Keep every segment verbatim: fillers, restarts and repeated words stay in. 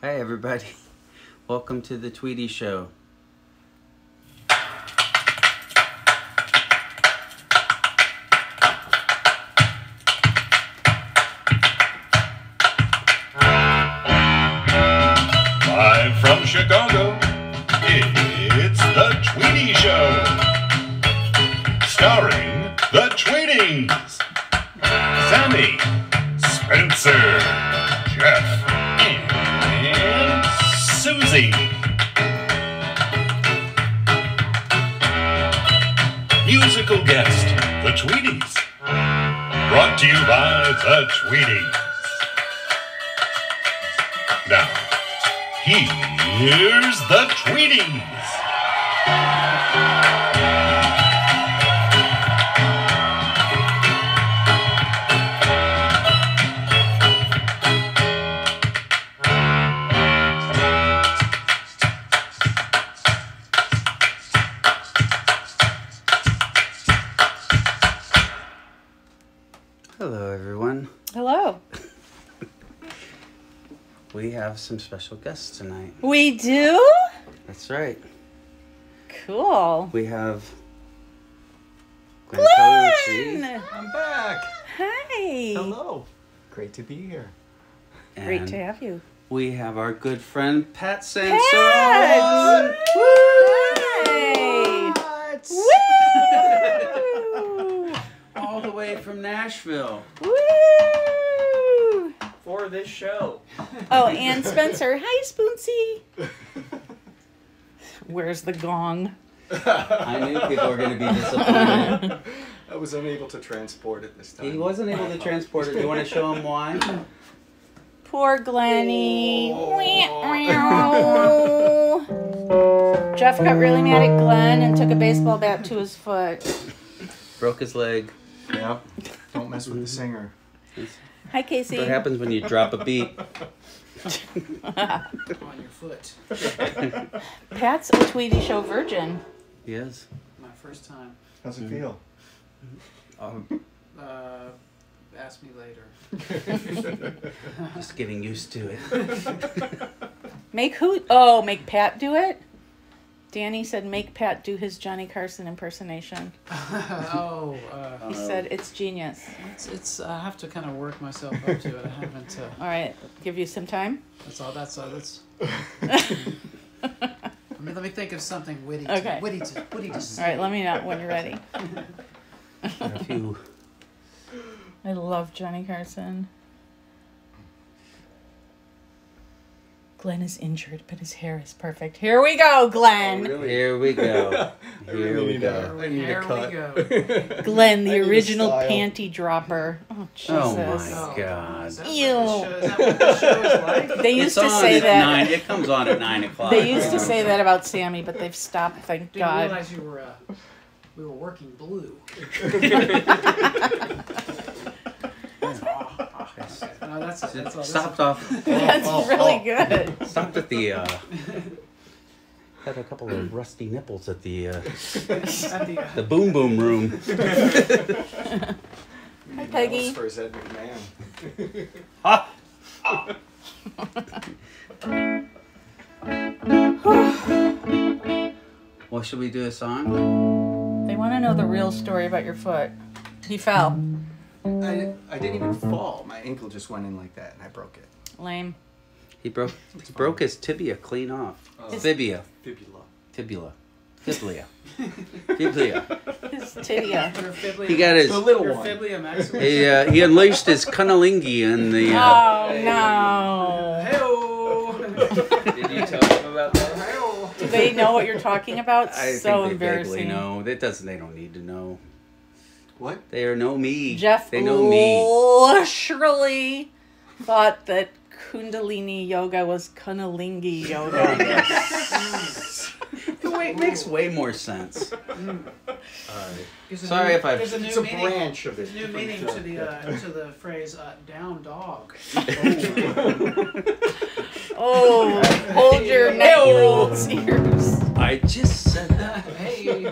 Hi everybody, welcome to the Tweedy Show. Live from Chicago, it's the Tweedy Show. Starring the Tweedies, Sammy, Spencer, Jeff, and Susie. Musical guest, the Tweedies. Brought to you by the Tweedies. Now, here's the Tweedies. Hello everyone. Hello. We have some special guests tonight. We do? That's right. Cool. We have Glenn! Kotche I'm back. Hi. Hello. Great to be here. and Great to have you. we have our good friend Pat Sansone. Pat! Hi. What? Woo! All the way from Nashville. Woo! For this show. Oh, and Spencer. Hi, Spoonsy. Where's the gong? I knew people were going to be disappointed. I was unable to transport it this time. He wasn't able to transport it. Do you want to show him why? Poor Glenny. Oh. Jeff got really mad at Glenn and took a baseball bat to his foot. Broke his leg. Yeah. Don't mess with the singer. Hi, Casey. What happens when you drop a beat? On your foot. Pat's a Tweedy Show virgin. Yes. My first time. How's it feel? Um, Uh, ask me later. just getting used to it. Make who? Oh, make Pat do it? Danny said make Pat do his Johnny Carson impersonation. oh, uh, He said it's genius. it's, it's, I have to kind of work myself up to it. I haven't, uh, All right, give you some time. that's all, that's all, that's, I mean, let me think of something witty to, Okay. witty to, witty to say. All right, let me know when you're ready. A few. I love Johnny Carson. Glenn is injured, but his hair is perfect. Here we go, Glenn. Oh, Here we go. I Here really we need go. a, I need Here a cut. we go. Glenn, I the need a original style. panty dropper. Oh, Jesus. Oh my Oh, God. Is that, Ew. What the show, is that what the show is like? They used It's to on say at that. nine. It comes on at nine o'clock. They used to say that about Sammy, but they've stopped, thank Didn't God. realize you were, uh, we were working blue. No, that's, that's all. Stopped off. That's oh, really oh. good. Stopped at the. Uh, had a couple of rusty nipples at the uh, At the, uh, the boom boom room. Hi, Peggy. For his Ed McMahon. Ah! Well, should we do a song? They want to know the real story about your foot. He fell. I, I didn't even fall. My ankle just went in like that and I broke it. Lame. He broke. He broke his tibia clean off. Oh. Fibia. Fibula. Tibula. Fiblia. Fiblia. His tibia. your fiblia, He got his. The little your one. fiblia maximus. He, uh, he unleashed his cunnilingi in the. Uh, Oh, no. Hey-oh. Did you tell him about that? Hey-oh. Do they know what you're talking about? I So think they vaguely embarrassing. know. That doesn't. They don't need to know. What? They are know me. Jeff They know me. literally thought that Kundalini yoga was Cunnilingi yoga. It way, makes way more sense. Alright. There's a Sorry new- if I- There's a new It's a meaning, branch of it. new meaning to the uh, to the phrase uh, "down dog." Oh, hold your nine-year-old's ears. I just said that. Hey.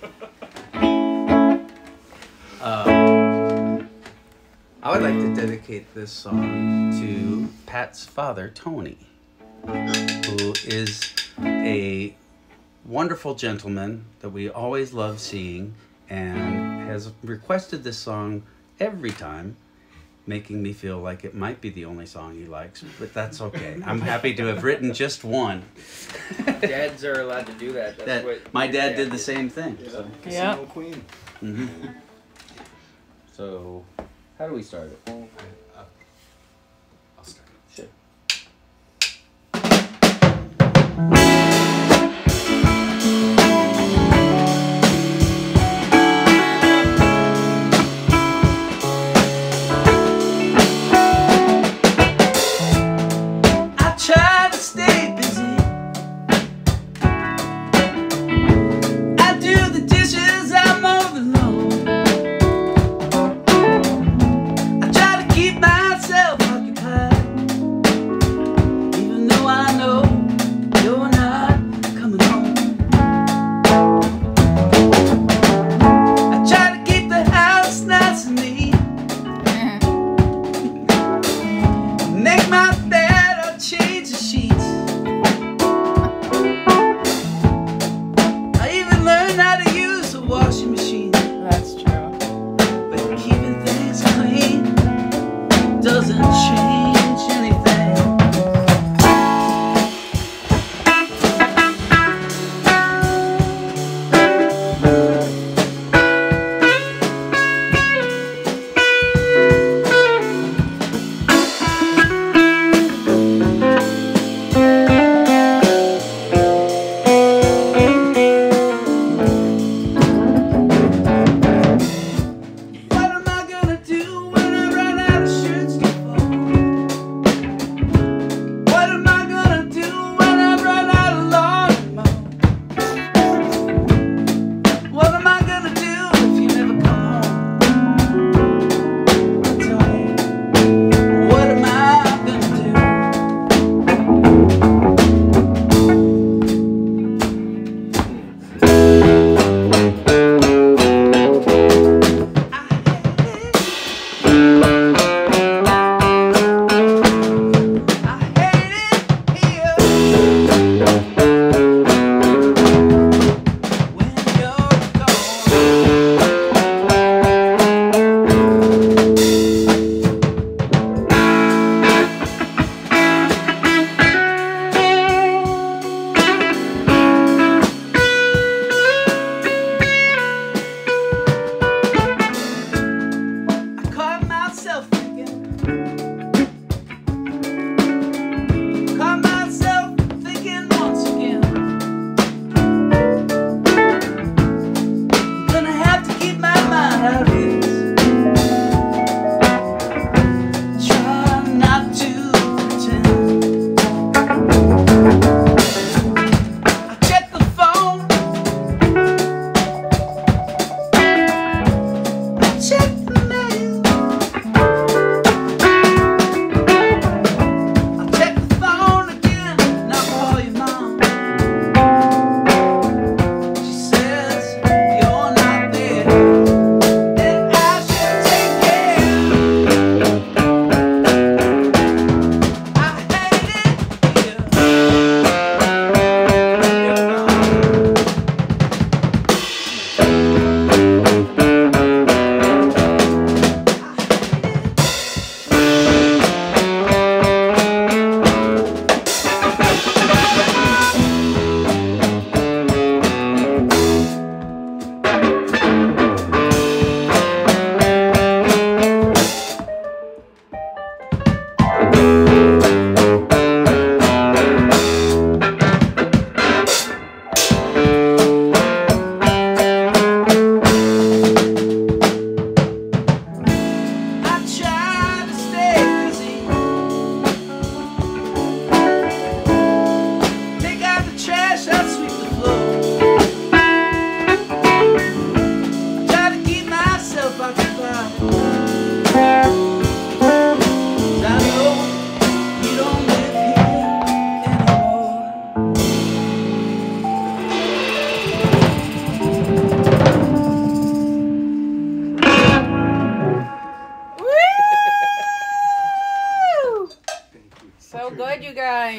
Uh, I would like to dedicate this song to Pat's father, Tony. who is a wonderful gentleman that we always love seeing and has requested this song every time, making me feel like it might be the only song he likes, but that's okay. I'm happy to have written just one. Dads are allowed to do that. That's That, what my dad did the did. same thing. Yeah. So, Yeah. Casino Queen. hmm so how do we start it? I'll start. Sure. I try to stay busy. I do the dishes, I'm overload. I try to keep myself occupied, even though I know you're not coming home. I try to keep the house nice and neat, make my bed or change the sheet.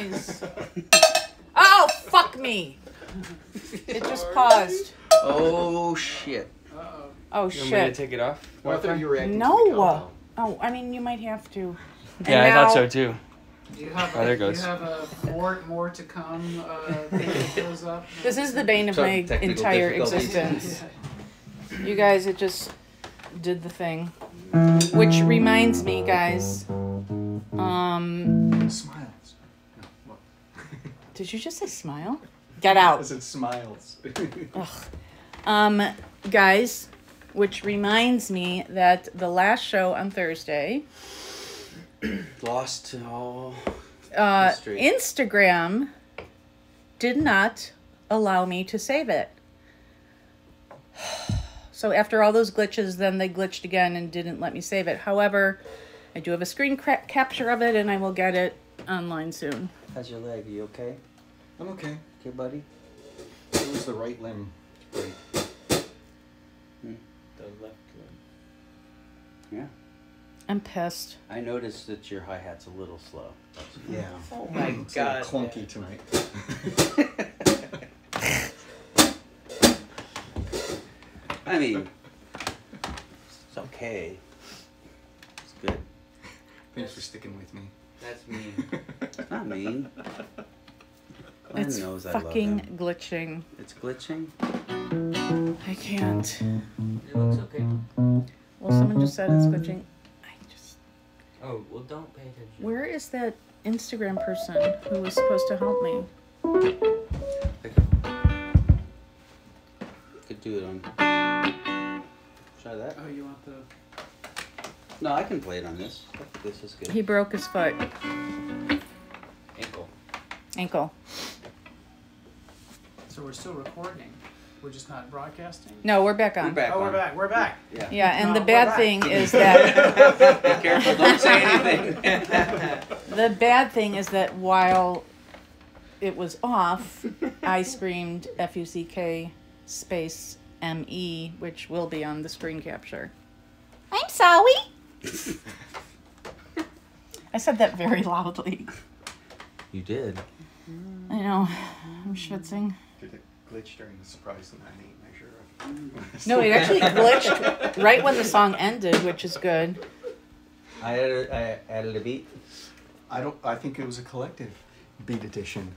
Danny's. Oh, fuck me! It just paused. Oh shit. Uh-oh. Oh, You want me to shit. take it off? Well, I thought you were reacting to the No. countdown. Oh, I mean, you might have to. And Yeah, I now- thought so too. You have Oh, a, there it goes. You have a more, more to come uh, thing that goes up. This is the bane of So, my technical entire difficulties. existence. You guys, it just did the thing. Which reminds me, guys. Um, Smiles. No, what? did you just say smile? Get out. I said smiles. Ugh. Um, guys, which reminds me that the last show on Thursday, Lost to all uh, history. Instagram did not allow me to save it. So after all those glitches, then they glitched again and didn't let me save it. However, I do have a screen cra- capture of it, and I will get it online soon. How's your leg? You okay? I'm okay. Okay, buddy? It was the right limb. Great. The left limb. Yeah. I'm pissed. I noticed that your hi-hat's a little slow. Yeah. Oh my It's a little God. clunky tonight. I mean, it's okay. It's good. Thanks for sticking with me. That's mean. It's not mean. Glenn It's knows I love fucking him. glitching. It's glitching? I can't. It looks okay. Well, someone just said it's glitching. I just. Oh, well, don't pay attention. Where is that Instagram person who was supposed to help me? Could do it on. Try that. Oh, you want the... No, I can play it on this. This is good. He broke his foot. Ankle. Ankle. So we're still recording. We're just not broadcasting? No, we're back on. We're back Oh, we're on. back. We're back. Yeah. Yeah, and No, the we're bad back. thing is that Be careful, don't say anything. the bad thing is that while it was off, I screamed F U C K space M E, which will be on the screen capture. I'm sorry. I said that very loudly. You did. I know. I'm schwitzing. Did it glitch during the surprise and I didn't measure? No, it actually glitched right when the song ended, which is good. I added, I added a beat. I don't. I think it was a collective beat edition.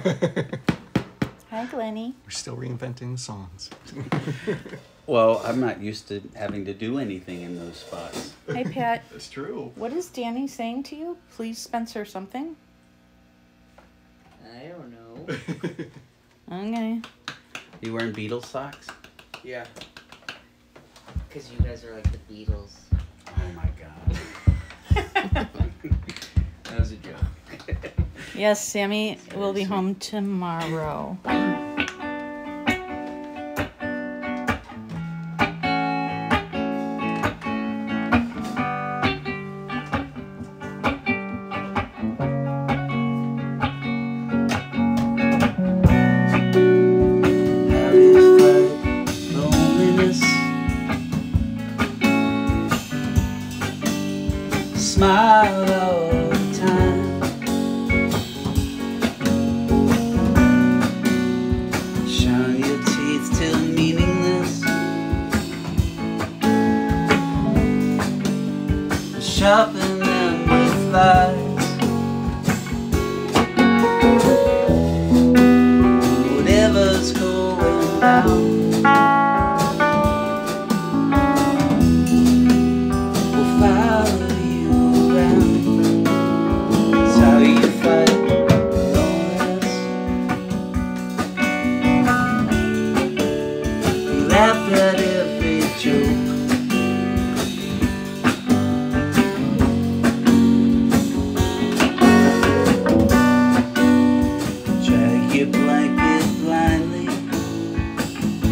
Hi, Glennie. We're still reinventing the songs. Well, I'm not used to having to do anything in those spots. Hi, Pat. That's true. What is Danny saying to you? Please, Spencer, something? I don't know. Okay. You wearing Beatles socks? Yeah. Because you guys are like the Beatles. Oh my god. That was a joke. Yes, Sammy will be home tomorrow. How do you fight loneliness? Smile all the time. Shine your teeth till meaningless. Sharpen them with lies. Whatever's going down, we'll follow you around. That's how you fight loneliness. You laughed at every joke. Drag your blanket blindly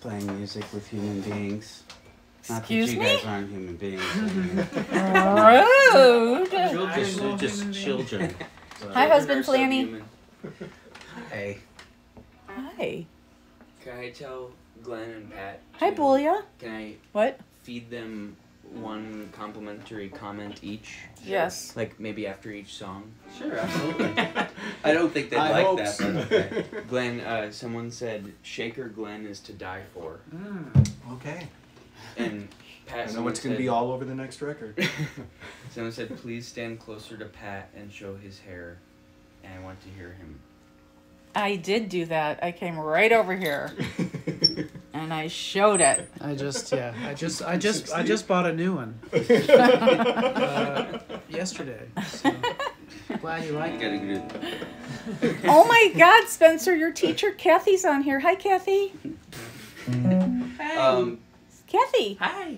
playing music with human beings. Not Excuse that you me? guys aren't human beings. I mean, Rude. just, I just am children. Hi, husband Flanny. Hey. Hi. Can I tell Glenn and Pat? Hi, to- Boolia. Can I What? feed them one complimentary comment each? Yes. Like maybe after each song? Sure, absolutely. I don't think they'd I like hope that, so. but okay. Glenn, uh, someone said Shaker Glenn is to die for. Okay. And Pat, I know someone it's going to said- be all over the next record. Someone said, please stand closer to Pat and show his hair. And I want to hear him. I did do that. I came right over here and I showed it. I just yeah. I just I just I just bought a new one. uh, yesterday. So glad you like it. Oh my God, Spencer, your teacher Kathy's on here. Hi, Kathy. Um, Kathy. Hi.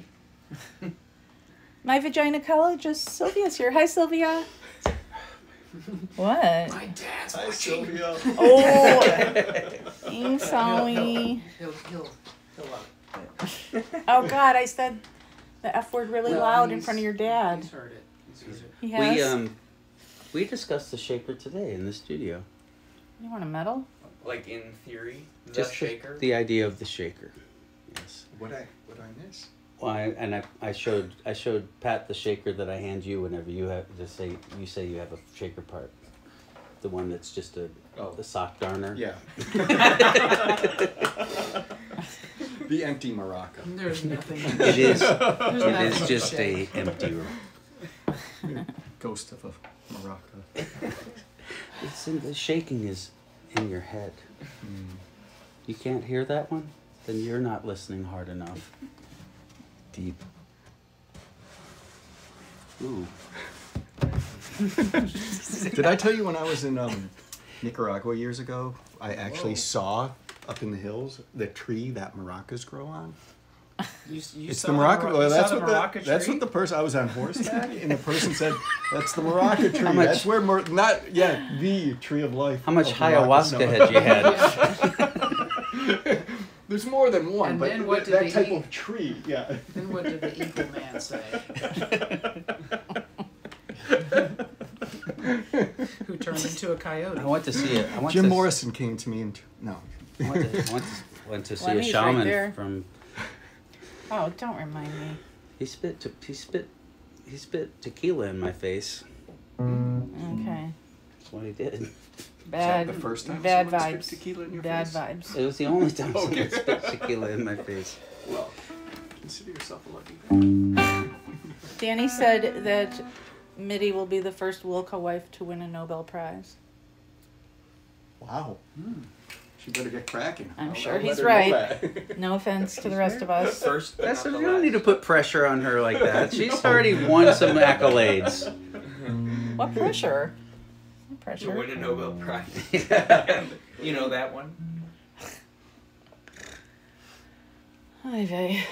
My vaginacologist Sylvia's here. Hi, Sylvia. What? My dad's Hi, watching. Sylvia. Oh, I'm sorry. He'll he'll he'll love it. Oh God, I said the F word really Well, loud in he's- front of your dad. He's heard it. He's heard it. He has. we um, we discussed the shaker today in the studio. You want a medal? Like in theory, the Just the- shaker. The idea of the shaker. Yes. What I what I miss? Well, I, and I, I showed I showed Pat the shaker that I hand you whenever you have just say you say you have a shaker part, the one that's just a Oh. the sock darner. Yeah. The empty maraca. There's nothing. It is. There's It nothing is to just a shake. empty room. Ghost of a maraca. It's in, the shaking is in your head. You can't hear that one? Then you're not listening hard enough. Deep. Ooh. Did I tell you when I was in um, Nicaragua years ago, I actually saw up in the hills the tree that maracas grow on? You, you It's saw the maraca. Mara- Well, you that's saw what the the, maraca that's tree? what the person. I was on horseback, and the person said, "That's the maraca tree. much- That's where mar- not yeah the tree of life." How much of maracas." ayahuasca No. had you had? There's more than one, And but then what that, did that they type eat? of tree, yeah. Then what did the eagle man say? Who turned into a coyote? I went to see it. I went Jim to, Morrison came to me and no. I went to, I went to, went to see Lemmy's a right shaman there. from. Oh, don't remind me. He spit. To, he spit. He spit tequila in my face. Okay. That's what he did. Bad. the first time Bad someone spit vibes. tequila in your Bad face? vibes. It was the only time Okay. someone spit tequila in my face. Well, consider yourself a lucky man. Danny said that Mitty will be the first Wilco wife to win a Nobel Prize. Wow. She better get cracking. I'm I'll- sure I'll he's let her know right. that. No offense to the rest of us. First, but That's not you the don't last. need to put pressure on her like that. She's already won some accolades. What pressure? What To pressure? win a Nobel Prize. You know that one? Hi, vey.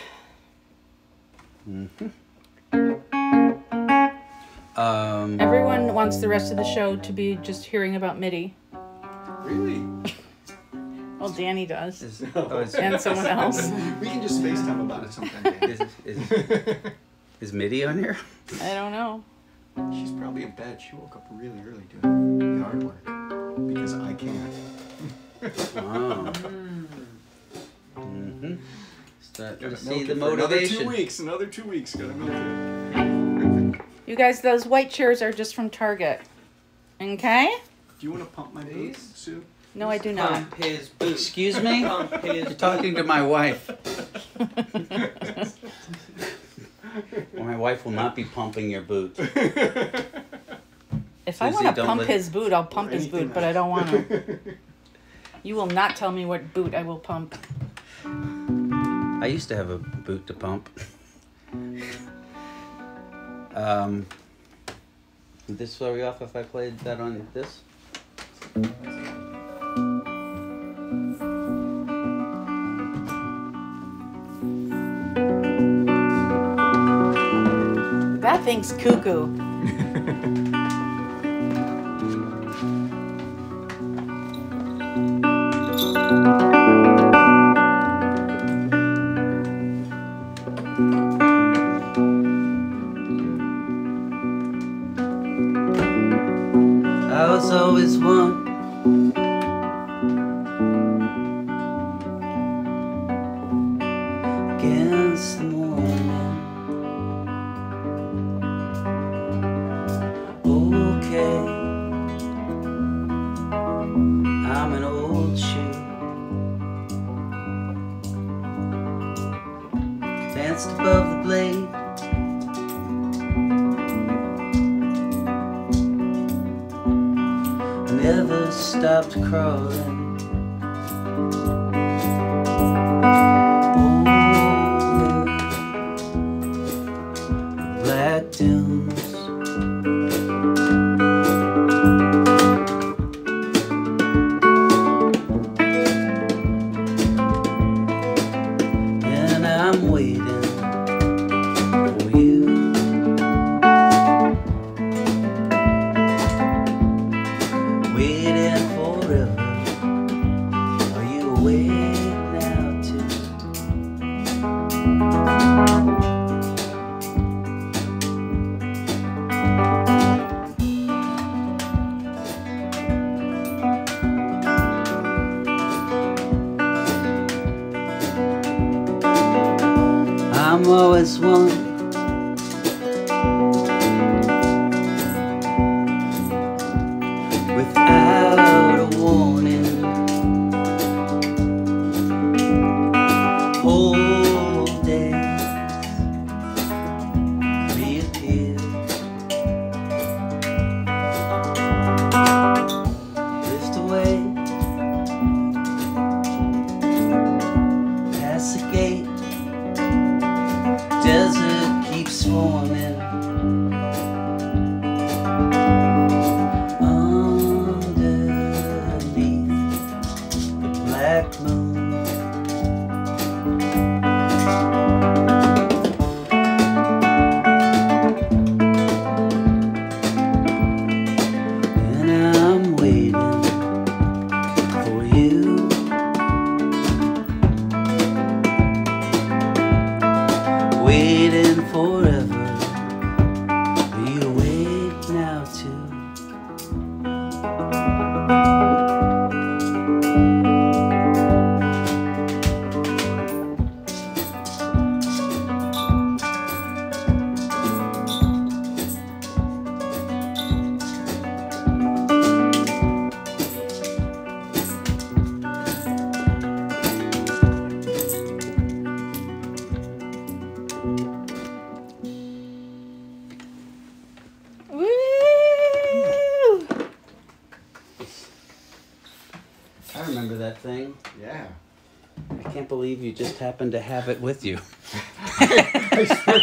Um, Everyone wants the rest of the show to be just hearing about Mitty. Really? Well, Danny does. is, oh, is, And someone else. We can just FaceTime about it sometime. Dan. is, is, is Mitty on here? I don't know. She's probably in bed. She woke up really early doing yard work because I can't. Oh. Mm-hmm. Start to Gotta see milk the it for another two motivation. weeks. Another two weeks. Gotta milk it. You guys, those white chairs are just from Target. Okay? Do you want to pump my boobs, Sue? No, I do not. Pump his boots. Excuse me? Pump his You're talking to my wife. My wife will not be pumping your boot. If I Susie, want to don't pump let- his boot, I'll pump Or his anything boot, but I else. don't want to. You will not tell me what boot I will pump. I used to have a boot to pump. Um, would this throw you off if I played that on this? That thing's cuckoo. was always one against the morning. Okay, I'm an old shoe, danced above the blade. Never stopped crawling. Over black dunes. And I'm waiting for you. Waiting forever. Are you awake now too? I'm always one without a warning. Whole days reappear. Drift away past the gate. Desert keeps swarming. Black moon. And I'm waiting for you. Waiting forever. Are you awake now too? Woo! I remember that thing. Yeah. I can't believe you just happened to have it with you. I swear.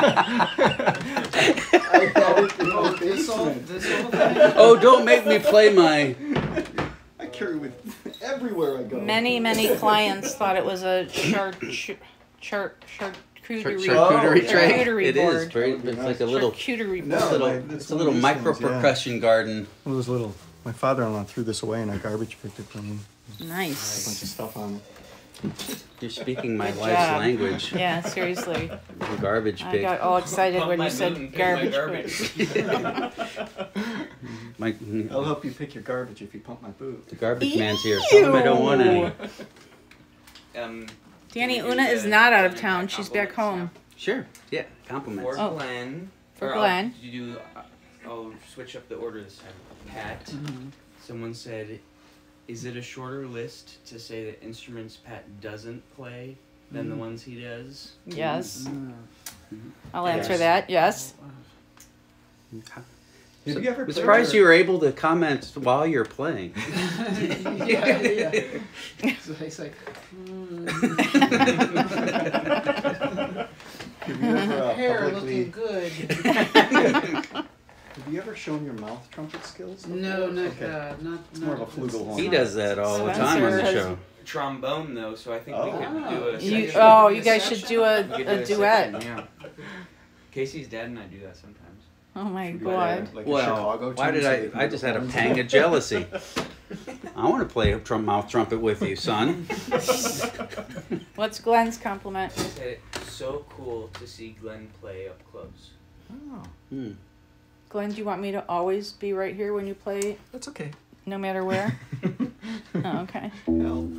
I had it in the This whole, basement. this whole thing. Oh, don't make me play my... I carry it with everywhere I go. Many, many clients thought it was a char char char charcuterie Charcuterie Oh, tray. charcuterie It is. board. Very, That would be it's nice. like a little, Charcuterie No, board. little, my- it's that's a one little of these micro things, yeah. percussion garden. One of those little. My father-in-law threw this away, and our garbage picked it from him. A bunch Nice. of stuff on it. You're speaking my Good wife's job. language. Yeah, seriously. Garbage I pig. got all excited Pump when my you said boot and pick garbage. my pig. My, I'll help you pick your garbage if you pump my boot. the garbage man's here. Tell him I don't want any. Ew. Um, Danny, can we Una do is the- not out of the town. She's back compliments home. Sure. Yeah. now? Compliments. For Oh. Glenn. For or I'll- Glenn. You do. uh, I'll switch up the order this time. Pat. Mm-hmm. Someone said, "Is it a shorter list to say that instruments Pat doesn't play than the ones he does?" Yes. Mm. I'll answer Yes. that. Yes. Have you ever I'm played surprised your- you were able to comment while you're playing. yeah, yeah. So he's like, Have you ever uh, hair publicly? looking good. Have you ever shown your mouth trumpet skills? No, not, Okay. uh, not. It's more of a flugelhorn. He does that all the time on the Spencer show. Trombone though, so I think we Oh. could Oh. do a. You, section. oh, you guys should do a, We could do a duet. section, yeah. Casey's dad and I do that sometimes. Oh my Should we god. do, like a Well, Chicago why tune did so I? they can I do just the had a horns? pang of jealousy. I want to play a trum- mouth trumpet with you, son. What's Glenn's compliment? He said it's so cool to see Glenn play up close. Oh. Hmm. Glenn, do you want me to always be right here when you play, That's okay. no matter where? Oh, okay. Help.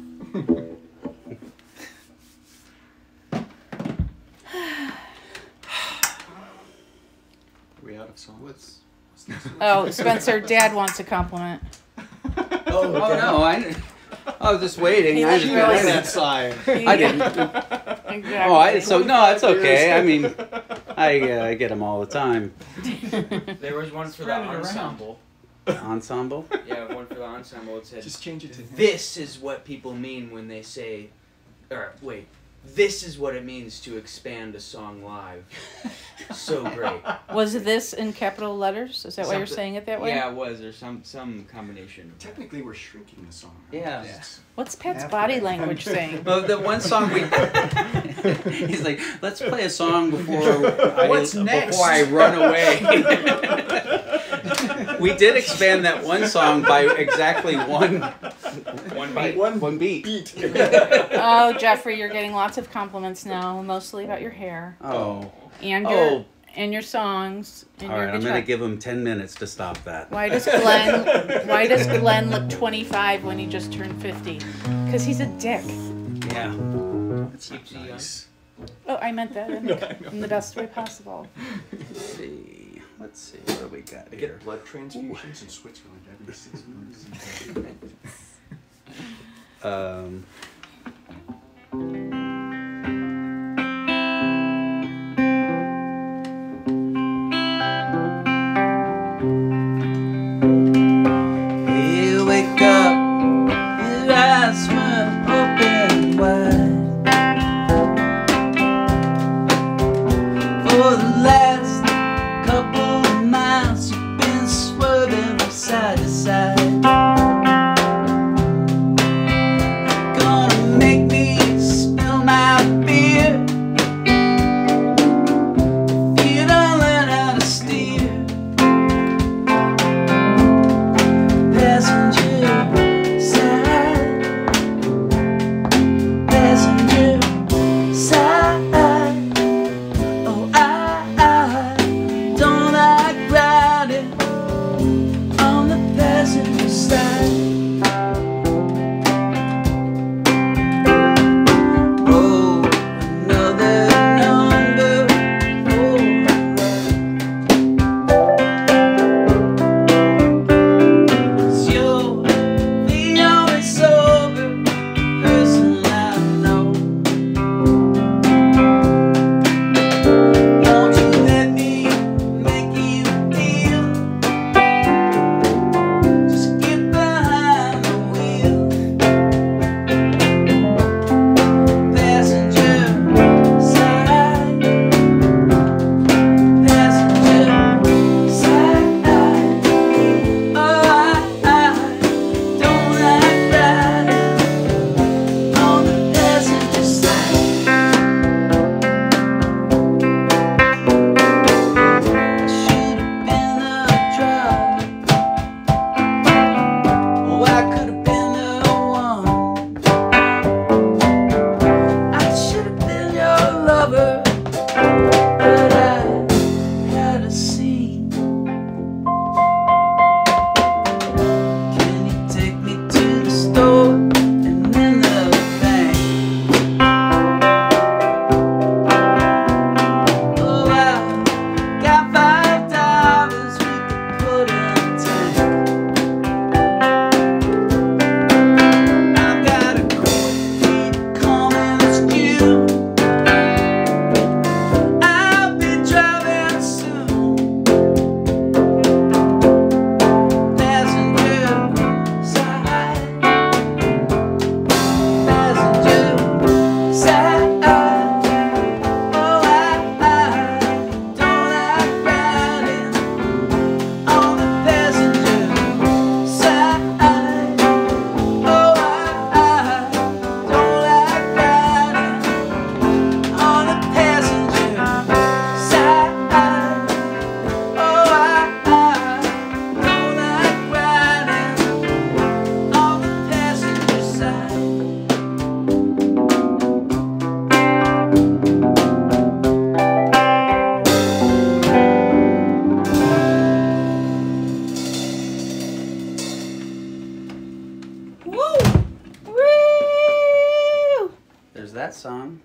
Are we out of songs? What's, Oh, Spencer, Dad wants a compliment. oh, oh no, I, I was just waiting. He I looked just, really I, that sign. I didn't. Exactly. Oh, I so no, it's okay. I mean, I uh, I get them all the time. There was one for the Spread it around. ensemble. Ensemble. Yeah, one for the ensemble. It said, Just change it to him. "This is what people mean when they say," or wait, "This is what it means to expand a song live." So great. Was this in capital letters? Is that why you're Something- saying it that way? Yeah, it was, or some some combination. Of Technically, we're shrinking the song. Yeah. Yes. What's Pat's After body that. language saying? Well, the one song we he's like, let's play a song before I, What's next? before I run away. We did expand that one song by exactly one One bite. one, one beat. Beat. Oh, Jeffrey, you're getting lots of compliments now, mostly about your hair Oh, and your Oh. and your songs and all your right. I'm guitar. gonna give him ten minutes to stop that. Why does Glenn Why does Glenn look twenty-five when he just turned fifty? Because he's a dick. Yeah. Keeps you young. Oh, I meant that in, in the best way possible. Let's see. Let's see what do we got I here. get blood transfusions in Switzerland every six months. Um. You wake up, your eyes were open wide. For the last couple of miles, you've been swerving from side to side. Gonna make me spend that song.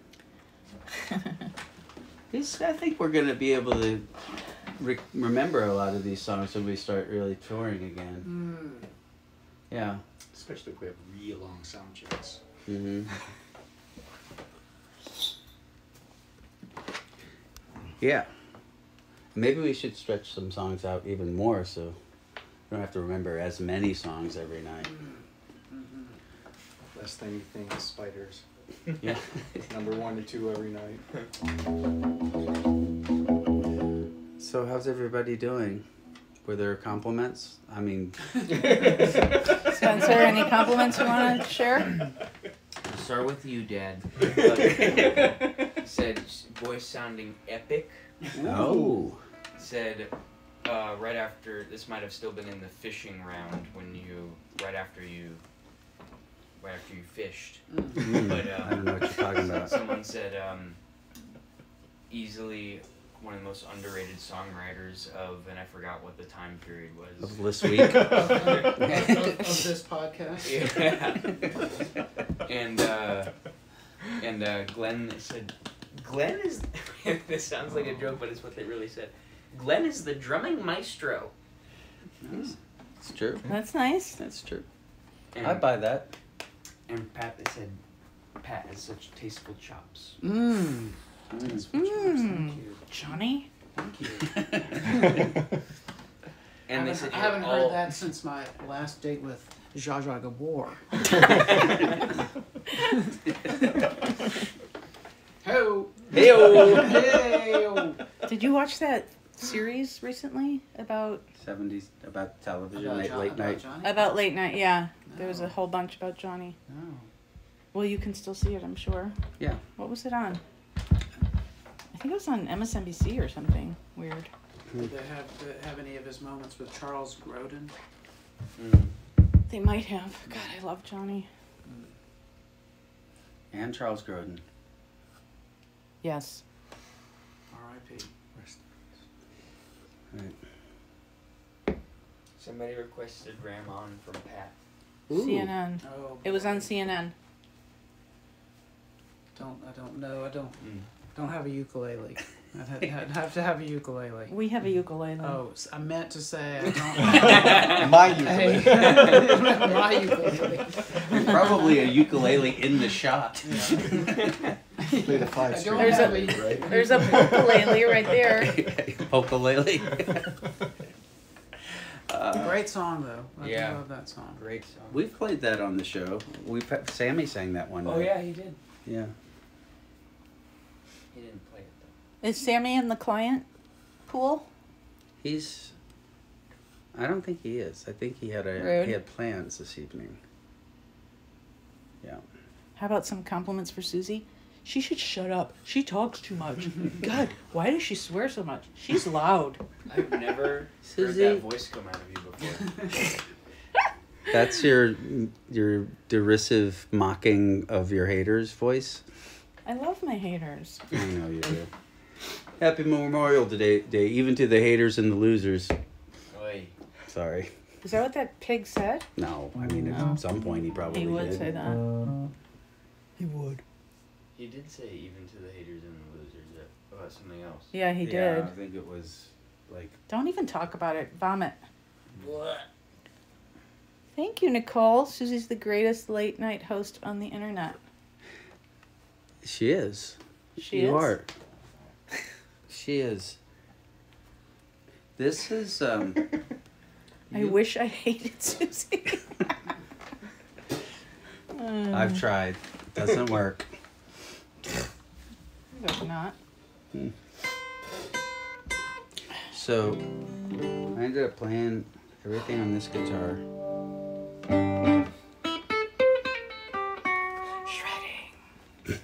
These, I think we're gonna be able to re- remember a lot of these songs when we start really touring again. Mm. Yeah. Especially if we have real long sound checks. Mm-hmm. Yeah. Maybe we should stretch some songs out even more so we don't have to remember as many songs every night. Last thing you think is spiders. Yeah. Number one to two every night. So how's everybody doing? Were there compliments? I mean... Spencer, any compliments you want to share? I'll start with you, Dad. Said voice sounding epic. Oh. Said uh, right after, this might have still been in the fishing round when you, right after you, right after you fished. Mm. But uh, I don't know what you're talking about. someone said um, easily one of the most underrated songwriters of, and I forgot what the time period was. Of this week? of, of, of this podcast. Yeah. and uh, and uh, Glenn said, Glenn is, this sounds like a joke, but it's what they really said. Glenn is the drumming maestro. Nice. It's true. That's nice. That's true. And, I buy that. And Pat, they said, Pat has such tasteful chops. Mmm. Mm. Johnny? Thank you. And I they haven't, said, I haven't you're heard all- that since my last date with Zsa Zsa Gabor. Ho! Hey-o! Hey-o! Did you watch that series recently about seventies, about television, About late, Jo- late about night. Johnny? about late night? Yeah, there was No. a whole bunch about Johnny. No. Well, you can still see it, I'm sure. Yeah. What was it on? I think it was on M S N B C or something weird. Did they have, did they have any of his moments with Charles Grodin? Mm. They might have. God, I love Johnny. And Charles Grodin. Yes. R I P Right. Somebody requested Ram On from Pat. C N N. Oh, It was on boy. C N N. Don't I don't know. I don't Mm. don't have a ukulele. I'd, ha- I'd have to have a ukulele. We have a ukulele. Oh, s- I meant to say I don't. My Hey, ukulele. my ukulele. There's probably a ukulele in the shot. Play the five I string. don't There's have a- a right? There's a ukulele right there. Ukulele. uh, Great song though. I Yeah. love that song. Great song. we've played that on the show. We've had, Sammy sang that one Oh night. yeah, he did. Yeah. He didn't play it though. Is Sammy in the client pool? He's. I don't think he is. I think he had a Rude. he had plans this evening. Yeah. How about some compliments for Susie? She should shut up. She talks too much. God, why does she swear so much? She's loud. I've never heard Susie. that voice come out of you before. That's your your derisive mocking of your haters voice. I love my haters. I know you do. Happy Memorial Day, Day, even to the haters and the losers. Oy. Sorry. Is that what that pig said? No, I mean No. at some point he probably He would did. say that. He would. He did say even to the haters and the losers uh, about something else. Yeah, he Yeah, did. I think it was like Don't even talk about it. Vomit. What? Thank you, Nicole. Susie's the greatest late night host on the internet. she is. She you is? are. She is. This is um. I you- wish I hated Susie. Uh, I've tried. Doesn't work. I hope not. So I ended up playing everything on this guitar. Shredding.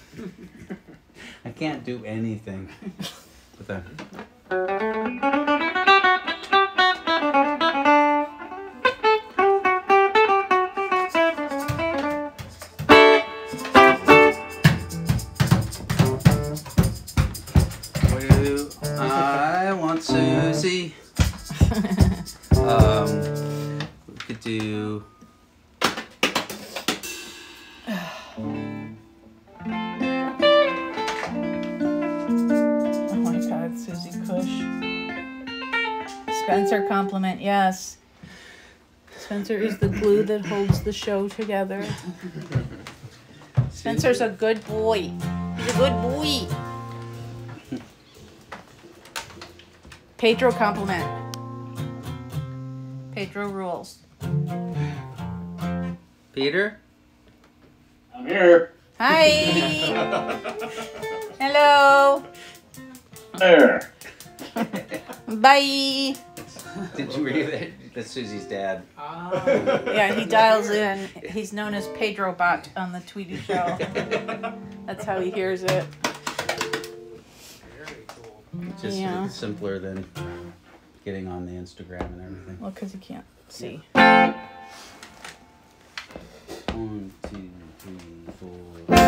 I can't do anything with that. Do I want Susie? um, we could do. Spencer compliment, yes. Spencer is the glue that holds the show together. Spencer's a good boy. He's a good boy. Pedro compliment. Pedro rules. Peter? I'm here. Hi. Hello. There. Bye. Did you read it? That's Susie's dad. Ah. Yeah, he dials in. He's known as Pedro Bot on the Tweedy show. That's how he hears it. Very cool. Just Yeah. simpler than getting on the Instagram and everything. Well, because he can't see. One, two, three, four.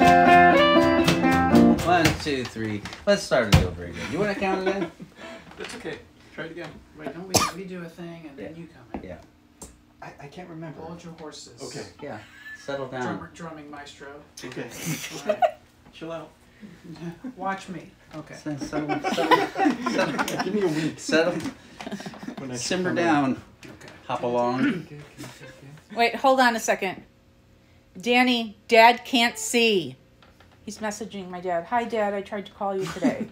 One, two, three. Let's start it over again. You want to count it in? That's okay. Try it again. Wait, don't we, we do a thing and then Yeah. you come in. Yeah. I, I can't remember. Hold your horses. Okay. Yeah. Settle down. Drummer, drumming maestro. Okay. All right. Chill out. Watch me. Okay. Settle, settle, settle, settle. Give me a week. Settle. When I Simmer come in. down. Okay. Hop along. Wait, hold on a second. Danny, Dad can't see. He's messaging my dad. Hi, Dad. I tried to call you today.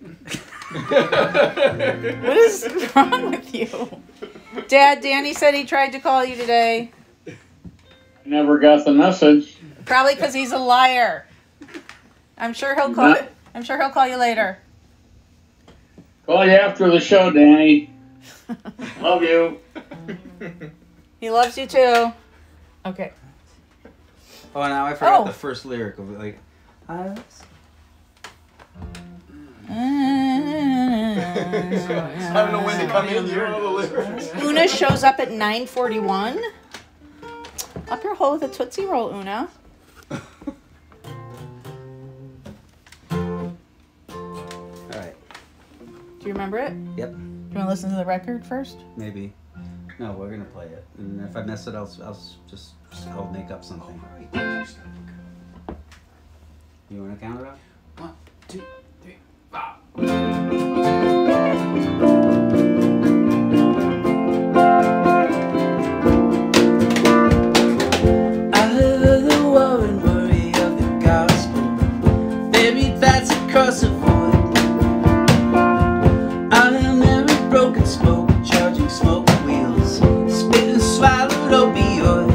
What is wrong with you? Dad, Danny said he tried to call you today. Never got the message. Probably because he's a liar. I'm sure he'll call. I'm sure he'll call you later. Call you after the show, Danny. Love you. He loves you too. Okay. Oh, now I forgot Oh. the first lyric of it. Like, I I don't know when to come in. You don't know the lyrics. Una shows up at nine forty-one. Up your hole with a Tootsie Roll, Una. All right. Do you remember it? Yep. Do you want to listen to the record first? Maybe. No, we're gonna play it, and if I mess it, I'll, I'll just I'll make up something. You want to count it up? One, two, three, five. I heard the war and worry of the gospel, buried bats across the void. I am every broken spoke, charging smoke wheels, spitting swallowed opioid.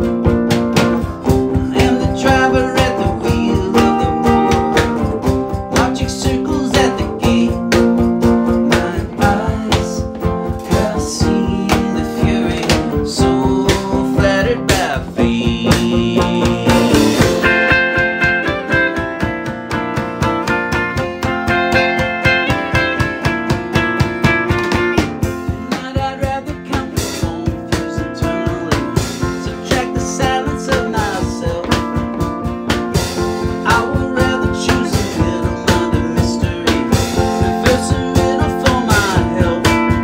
I am the driver at the wheel of the war, marching circles at the gate. My eyes have seen the fury, so flattered by fate. Tonight I'd rather count the phone fuse eternally, subtract the silence of myself. I would rather choose a middle under mystery, reverse a riddle for my health.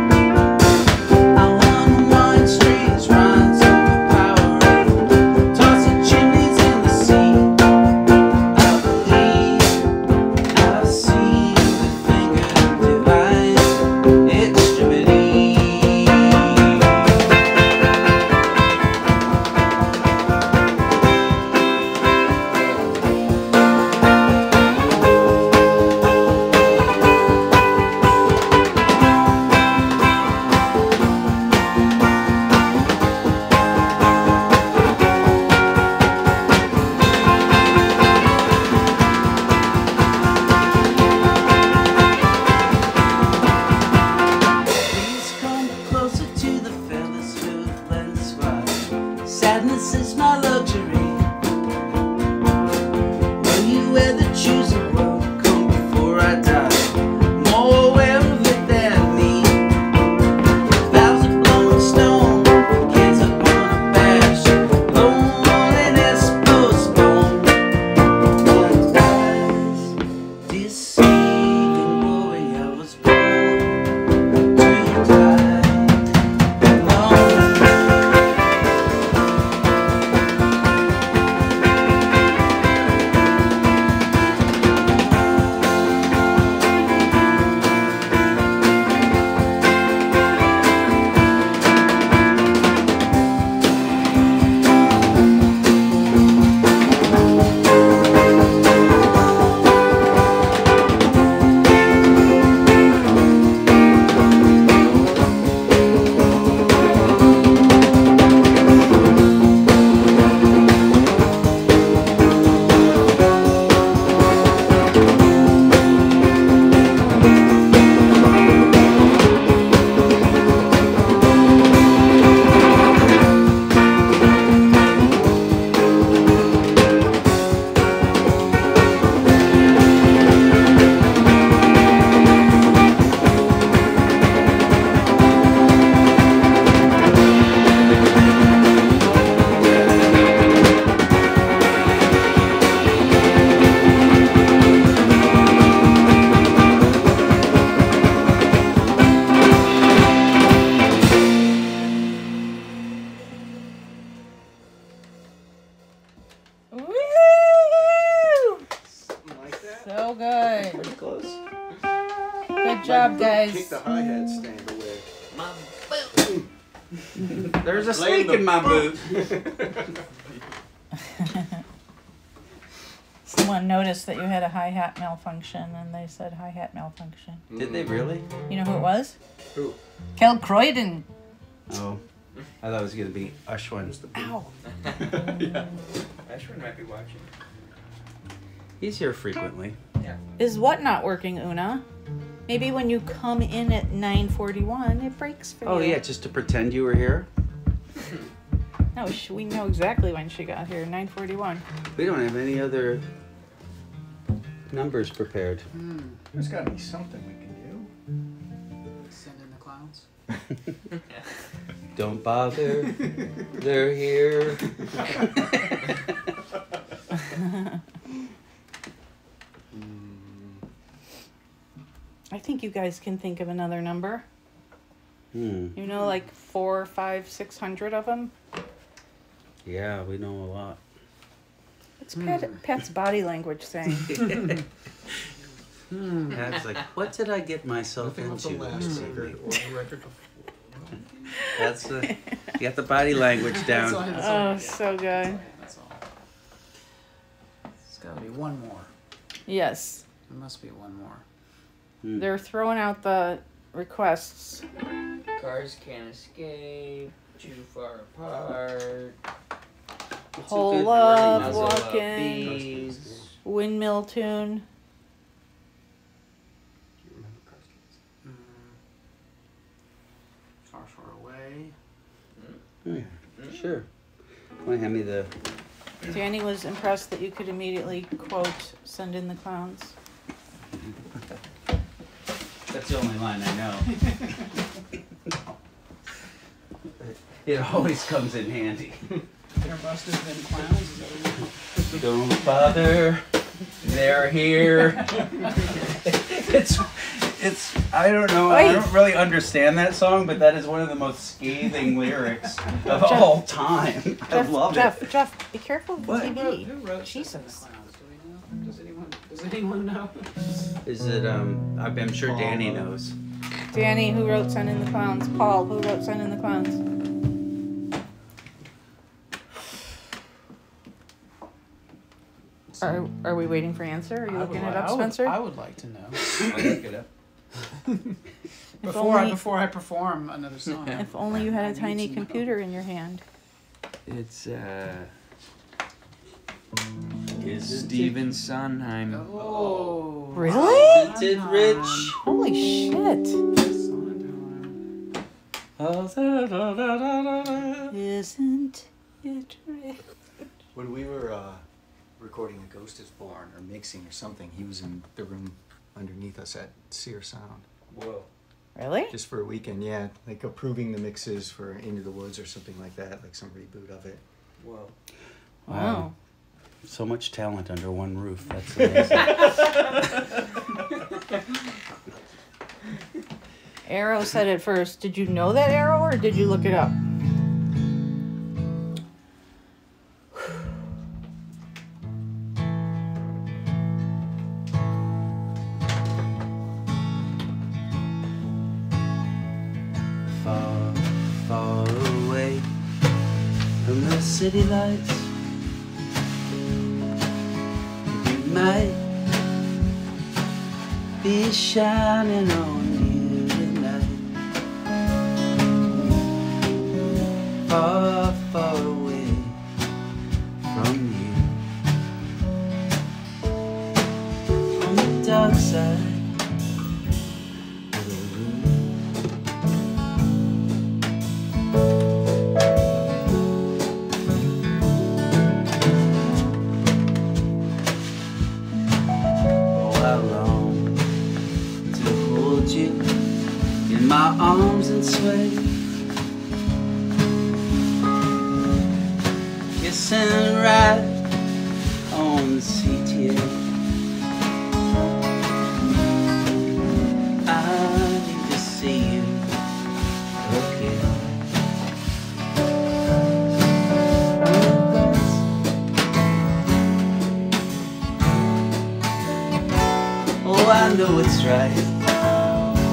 I want wine strings, rhymes overpowering, tossing chimneys in the sea. I believe I've seen the finger divine extremity. Please come closer to the feathers who blend swat. Sadness is my luxury. Will you wear the choosing world? Come before I die. More aware of it than me. Vows of blowing stone, kids up on a bash. Loneliness postponed. But eyes deceiving glory, I was born to die alone. job, Kick guys. the hi-hat stand away. My boot. There's a Blame snake the in my boot. Someone noticed that you had a hi-hat malfunction, and they said hi-hat malfunction. Did they really? You know who it was? Who? Kel Croydon. Oh, I thought it was gonna be Ashwin. Ow. Ashwin might be watching. He's here frequently. Is what not working, Una? Maybe when you come in at nine forty-one, it breaks for Oh you. yeah, just to pretend you were here. No, sh- we know exactly when she got here. nine forty-one. We don't have any other numbers prepared. There's got to be something we can Send in the clowns. Don't bother, they're here. I think you guys can think of another number. Hmm. You know, like four, five, six hundred of them. Yeah, we know a lot. What's Pat, Pat's body language saying? Pat's like, what did I get myself Nothing was the into? last this record evening?" or the record before. That's the, you got the body language That's all- down. that's all- Oh, so good. That's all. There's got to be one more. Yes. There must be one more. Hmm. They're throwing out the requests. Cars can't escape. Too far apart. What's a Whole good love running Muzzle nozzle? up walking. bees. Windmill tune. Do you remember Cars Kids? Mm. Far, far away. Hmm, Sure. Want to hand me the? Danny was impressed that you could immediately quote "Send in the clowns." That's the only line I know. It always comes in handy. There must have been clowns. Is that what you- Don't bother, they're here. It's, it's. I don't know. I don't really understand that song, but that is one of the most scathing lyrics of all time. I Jeff, love Jeff, it. Jeff, be careful of the What? T Who V. wrote, who wrote Jesus. Send in the Clowns? Do we know? Does anyone? Does anyone know? Is it? Um, I'm sure Danny knows. Danny, who wrote "Send in the Clowns"? Paul, who wrote "Send in the Clowns"? Are Are we waiting for answer? Are you I would looking li- it up, I would- Spencer? I would like to know. I'll look it up. Before I only- before I perform another song. If only you had I a need tiny to know. computer in your hand. It's uh. Is Steven Sondheim. Oh. Really? Did Rich? Holy shit! Sondheim. Oh, da, da, da, da, da, da. Isn't it rich? When we were uh, recording A Ghost is Born or mixing or something, he was in the room underneath us at Sear Sound. Whoa. Really? Just for a weekend, yeah. Like approving the mixes for Into the Woods or something like that, like some reboot of it. Whoa. Wow. So much talent under one roof. That's amazing. Arrow said it first. Did you know that, Arrow, or did you look it up? Far, far away from the city lights, you might be shining on you tonight. Far, far away from you, on the dark side of the room. Oh, I long to hold you in my arms and sway, kissing right on the seat here. I need to see you again. Oh, I know it's right.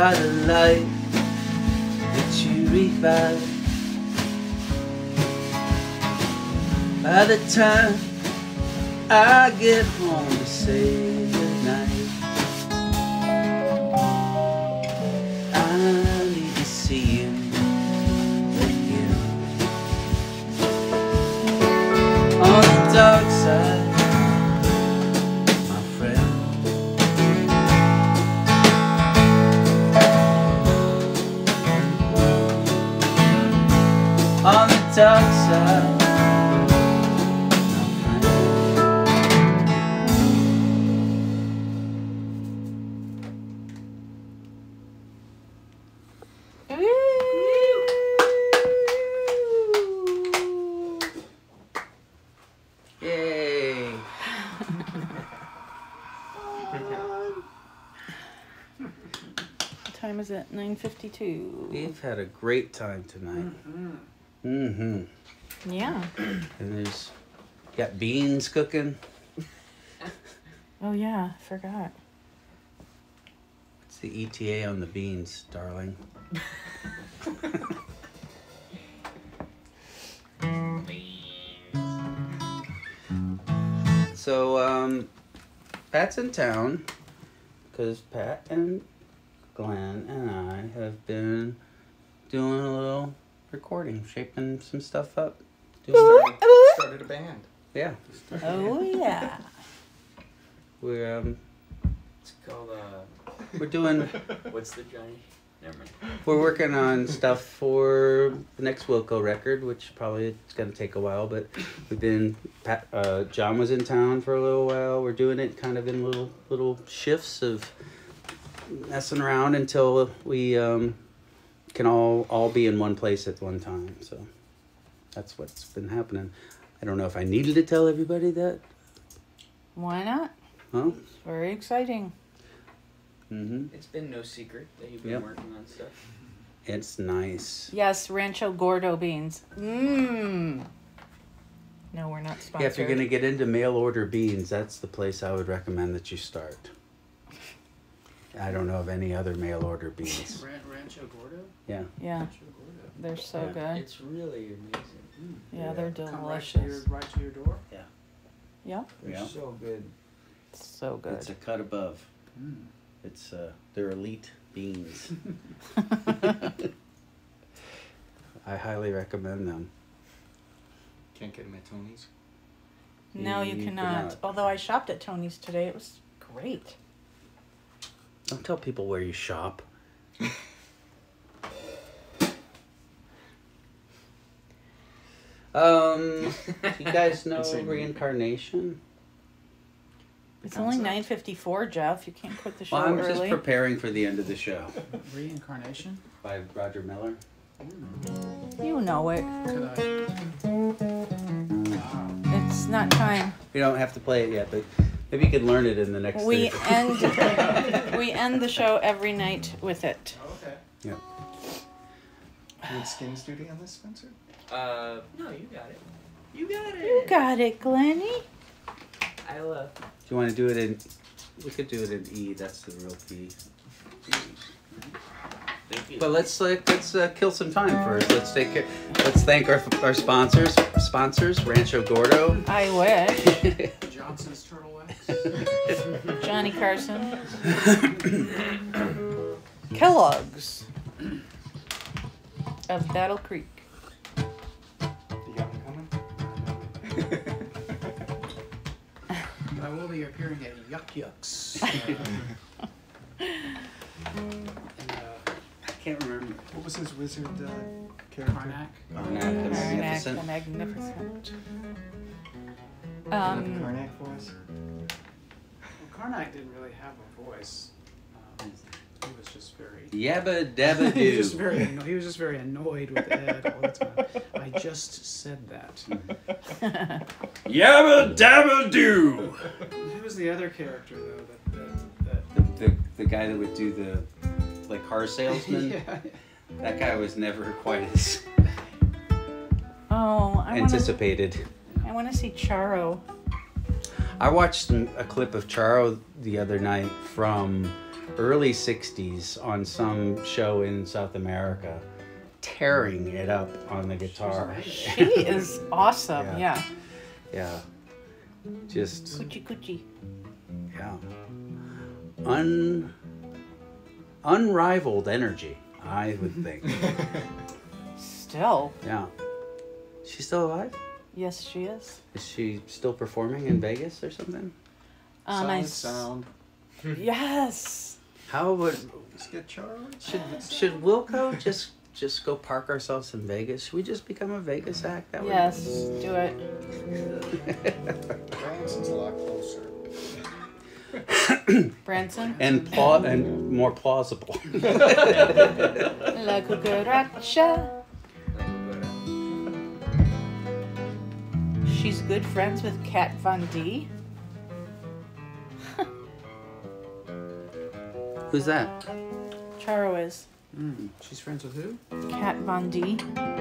by the light that you revive. By the time I get home to say goodnight, I need to see you again. On the dark side, my friend. On the dark side. Yay! What time is it? nine fifty-two. We've had a great time tonight. Mm-hmm. Yeah. And there's got beans cooking. Oh yeah, I forgot. What's the E T A on the beans, darling? So, um, Pat's in town because Pat and Glenn and I have been doing a little recording, shaping some stuff up. Doing Started a band. yeah, Oh yeah. we're um, It's called, uh, we're doing what's the Johnny? Never mind. we're working on stuff for the next Wilco record, which probably it's gonna take a while. But we've been Pat, uh, John was in town for a little while. We're doing it kind of in little little shifts of messing around until we um, can all all be in one place at one time. So that's what's been happening. I don't know if I needed to tell everybody that. Why not? Huh? It's very exciting. Mm-hmm. It's been no secret that you've been Yep. working on stuff. It's nice. Yes, Rancho Gordo beans. Mmm. No, we're not sponsored. Yeah, if you're gonna get into mail order beans, that's the place I would recommend that you start. I don't know of any other mail order beans. Ran- Rancho Gordo? Yeah. Yeah, Rancho Gordo. they're so Yeah. good. It's really amazing. Yeah, they're Come right to, your, delicious. right to your door? Yeah, They're Yeah. so good. so good. It's a cut above. Mm. It's uh, they're elite beans. I highly recommend them. Can't get them at Tony's. No, you You cannot. cannot. Although I shopped at Tony's today, it was great. Don't tell people where you shop. um, you guys know Insane movie. reincarnation? It's only nine fifty-four, Jeff. You can't quit the show Well, I'm just early. preparing for the end of the show Reincarnation? by Roger Miller. You know it. Could I? Wow. It's not time. We don't have to play it yet, but maybe you could learn it in the next. We thirty. end we end the show every night with it. Okay. Yeah. Would Skins duty on this, Spencer? Uh, no, you got it. You got it. You got it, Glenny. I uh, Do you want to do it in? We could do it in E. That's the real key. thank you. But let's like let's uh, kill some time first. Let's take care. Let's thank our our sponsors. Sponsors: Rancho Gordo, I wish. Johnson's Turtle Wax. Johnny Carson. Kellogg's of Battle Creek. You got me coming? I will be appearing at Yuck Yucks. Uh, in, uh, I can't remember. What was his wizard uh, character? Karnak. Karnak the Karnak Magnificent. the Magnificent. Um, Um, Karnak voice. Well, Karnak didn't really have a voice. Um, he was just very. Yabba dabba He was just doo. very. Anno- he was just very annoyed with Ed all the time. I just said that. Yabba dabba doo. Who was the other character though? That that. that The, the the guy that would do the like car salesman. yeah. That guy was never quite as oh, I want to. anticipated. I want to see Charo. I watched some, a clip of Charo the other night from early sixties on some show in South America, tearing it up on the guitar. She is awesome. Yeah. Yeah. Yeah. Just, Coochie coochie. yeah. Un, unrivaled energy, I would think. Still. Yeah. She's still alive? Yes, she is. Is she still performing in Vegas or something? Um, I Solid s- sound. Yes. How would Let's get Charlie. should should Wilco just just go park ourselves in Vegas? Should we just become a Vegas act? That would- Yes. Do it. Branson's a lot closer. Branson. and pla- and more plausible. La cucaracha. She's good friends with Kat Von D. Who's that? Charo is. Mm, she's friends with who? Kat Von D.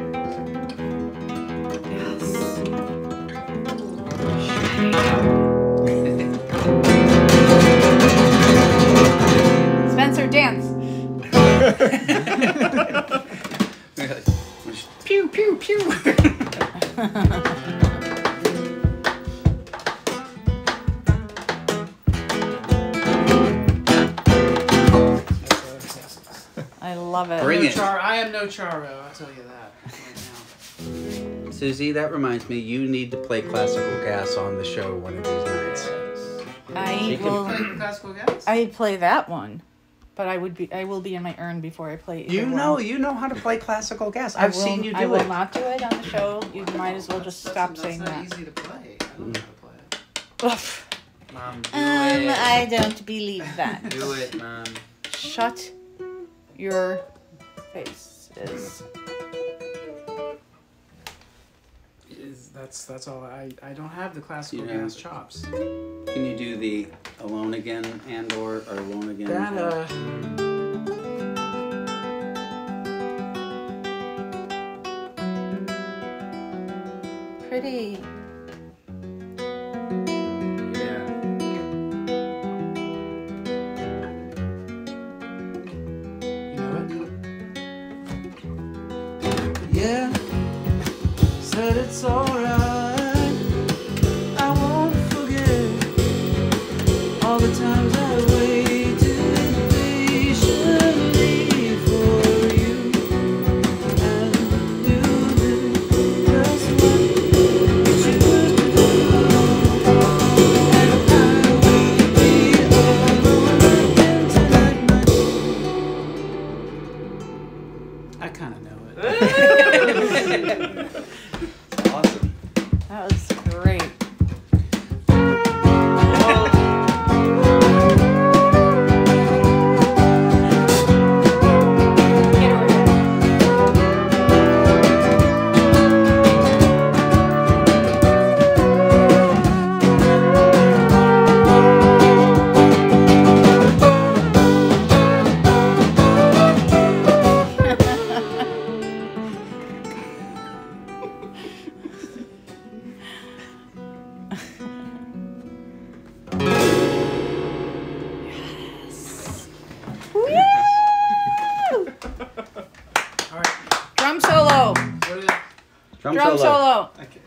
Yes. Spencer, dance. Pew pew pew. I love it. Bring no it. Char- I am no Charo, I'll tell you that right now. Susie, that reminds me, you need to play classical gas on the show one of these nights. I She can will. Play classical gas? I play that one, but I would be. I will be in my urn before I play. either You one. know, you know how to play classical gas. I I've will- seen you I do will it. not do it on the show. You might as well just stop that's, saying that's that. not easy to play. I don't know how to play it. Mom, do Um, it. I don't believe that. Do it, Mom. Shut your faces. Is, that's that's all. I, I don't have the classical You know. gas chops. Can you do the Alone Again and or, or Alone Again? That uh. Pretty. Yeah. You know it? Yeah, said it's alright. I won't forget all the times I waited patiently for you, and you did just what you should do. And I will be alone again tonight. I kind of know it. Awesome. That was great. Get over here. Woo! All right. Drum solo. What is it? Drum, Drum solo. Okay.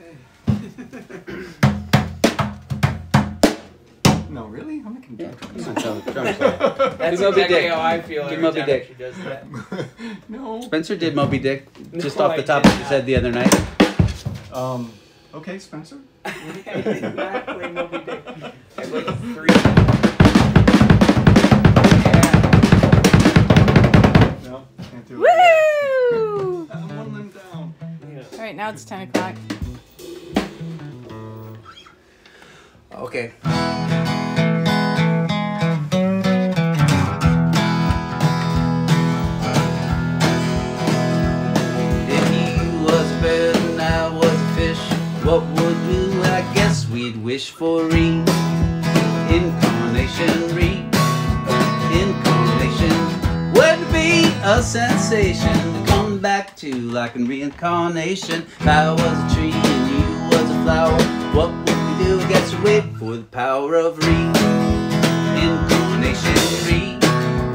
No, really? I'm making Yeah, drums. drum solo. Drum solo. That's Do Moby exactly Dick. how I feel Do every Moby time Dick. she does that. No. Spencer did Moby Dick just No, off the I top did of his not. head the other night. Um. Okay, Spencer. Exactly, Moby Dick. I have like three. Yeah. No, can't do it. Woo! I'm one of them down. All right, now it's ten o'clock. Okay. If he was a bird and I was a fish, what would we? I guess we'd wish for reincarnation, reincarnation would be a sensation to come back to, like in reincarnation. If I was a tree and you was a flower, what would we do? I guess we wait for the power of reincarnation, reincarnation.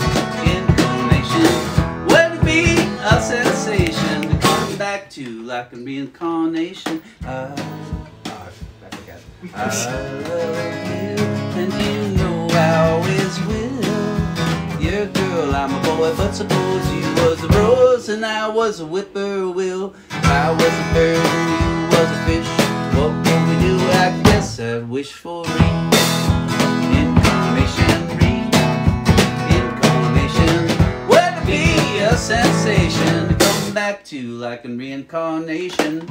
sensation to come back to like a reincarnation. I, oh, I forgot. I love you, and you know I always will. You're a girl, I'm a boy, but suppose you was a rose and I was a whippoorwill. If I was a bird and you was a fish, what would we do? I guess I'd wish for reincarnation, reincarnation. Would it be a sensation to come back to like a reincarnation?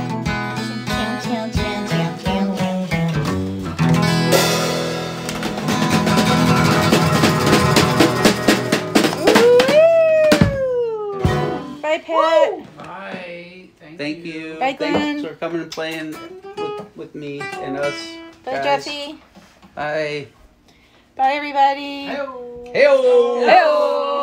Bye, Pat. Bye. Thank, Thank you. you. Bye, Glenn. Thanks for coming and playing with, with me and us. Bye, guys. Jeffy. Bye. Bye, everybody. Hey-o. Hey-o. Hey-o.